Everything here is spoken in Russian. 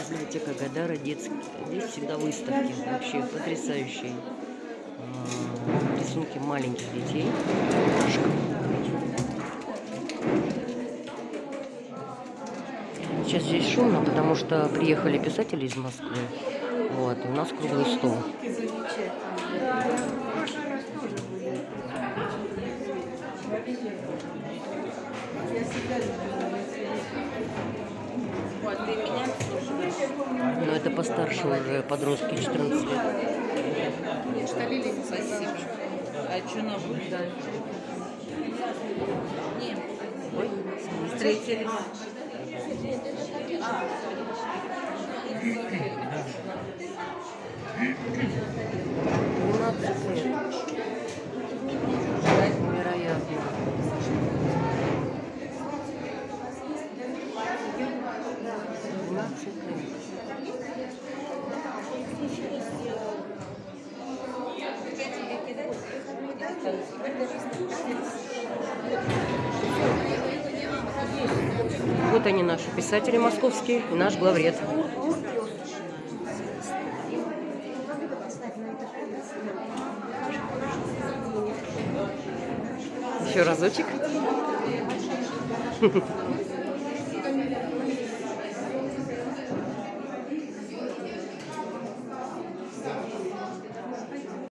Библиотека Гадара, детские. Здесь всегда выставки, вообще потрясающие. Рисунки маленьких детей. Сейчас здесь шумно, потому что приехали писатели из Москвы. Вот, и у нас круглый стол. Но это постарше уже подростки, 14 лет. Спасибо. А что нам будет дальше? Нет. Ой, встретили. Невероятно. Вот они, наши писатели московские, и наш главред. Еще разочек.